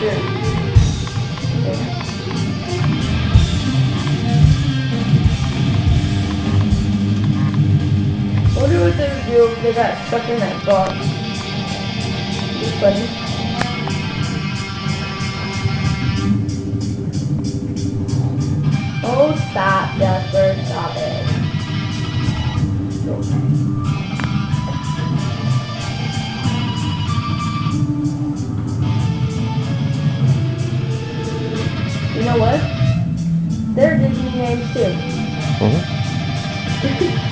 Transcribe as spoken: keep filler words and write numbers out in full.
true. Yeah. I wonder what they would do if they got stuck in that box. It's funny. Oh, stop, Jasper, stop it. You know what? They're Disney names too. Mm-hmm.